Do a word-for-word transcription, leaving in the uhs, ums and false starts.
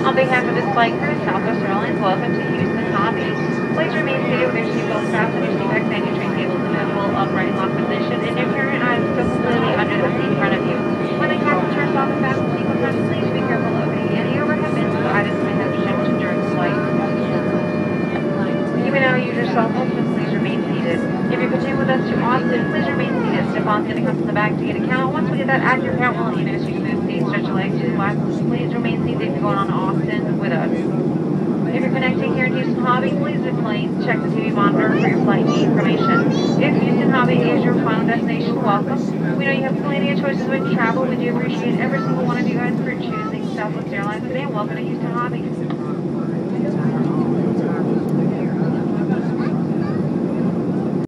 On behalf of this flight crew, Southwest Airlines, welcome to Houston Hobby. Please remain seated with your seatbelts fastened, your seat backs and your tray tables in a full upright lock position, and your carry-on items still completely under the seat in front of you. When the captain turns off the fasten sequence, please be careful of opening any overhead bins so items may have shipped during the flight. You may now use your cell phones, but please remain seated. If you're continuing with us to Austin, please remain seated. Stefan's going to come from the back to get a count. Once we get that accurate count, we'll let you know so you can move seats, stretch your legs to the left. Please remain seated if you're going on to Austin with us. If you're connecting here in Houston Hobby, please please check the T V monitor for your flight information. If Houston Hobby is your final destination, welcome. We know you have plenty of choices when you travel. We do appreciate every single one of you guys for choosing Southwest Airlines today, and welcome to Houston Hobby.